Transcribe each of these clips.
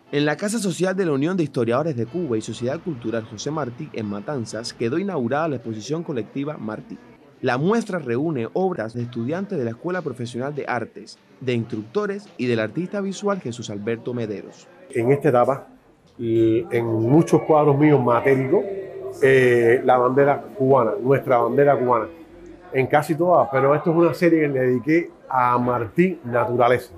En la Casa Social de la Unión de Historiadores de Cuba y Sociedad Cultural José Martí en Matanzas quedó inaugurada la exposición colectiva Martí. La muestra reúne obras de estudiantes de la Escuela Profesional de Artes, de instructores y del artista visual Jesús Alberto Mederos. En esta etapa, en muchos cuadros míos matéricos, la bandera cubana, nuestra bandera cubana, en casi todas, pero esto es una serie que le dediqué a Martí Naturaleza.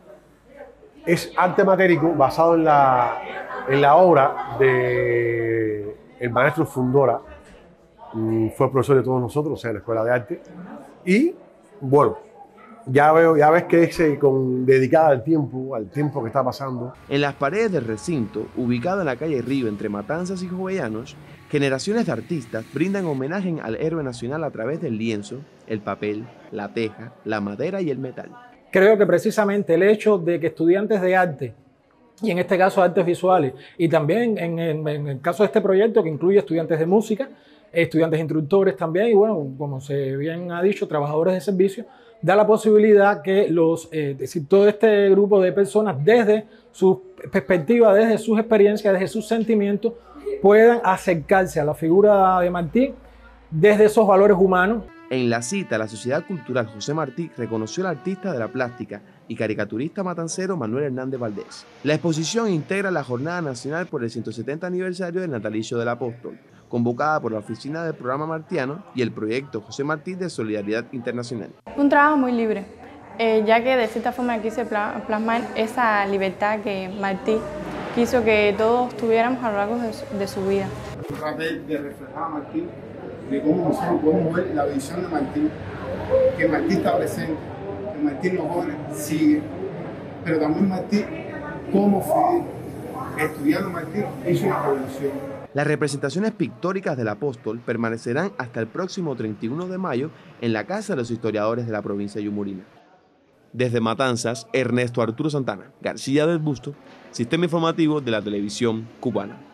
Es arte matérico basado en la obra de el maestro Fundora, fue profesor de todos nosotros, o sea, en la Escuela de Arte, y bueno, ya ves que es dedicada al tiempo que está pasando. En las paredes del recinto, ubicado en la calle Río entre Matanzas y Jovellanos, generaciones de artistas brindan homenaje al héroe nacional a través del lienzo, el papel, la teja, la madera y el metal. Creo que precisamente el hecho de que estudiantes de arte, y en este caso artes visuales, y también en el caso de este proyecto que incluye estudiantes de música, estudiantes instructores también, y bueno, como se bien ha dicho, trabajadores de servicio, da la posibilidad que todo este grupo de personas, desde su perspectiva, desde sus experiencias, desde sus sentimientos, puedan acercarse a la figura de Martí desde esos valores humanos. En la cita, la Sociedad Cultural José Martí reconoció al artista de la plástica y caricaturista matancero Manuel Hernández Valdés. La exposición integra la Jornada Nacional por el 170 aniversario del natalicio del apóstol, convocada por la Oficina del Programa Martiano y el Proyecto José Martí de Solidaridad Internacional. Un trabajo muy libre, ya que de cierta forma quise plasmar esa libertad que Martí quiso que todos tuviéramos a lo largo de su vida. Traté de reflejar a Martí, de cómo nosotros podemos ver la visión de Martí, que Martí está presente, que Martí en los jóvenes sigue, pero también Martí, como Fidel, estudiando Martí, hizo una revolución. Las representaciones pictóricas del apóstol permanecerán hasta el próximo 31 de mayo en la Casa de los Historiadores de la provincia de Yumurina. Desde Matanzas, Ernesto Arturo Santana, García del Busto, Sistema Informativo de la Televisión Cubana.